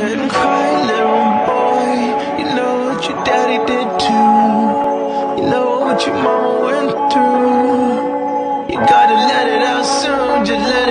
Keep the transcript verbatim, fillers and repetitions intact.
ahead and cry, little boy. You know what your daddy did too. You know what your mama went through. You gotta let it out soon, just let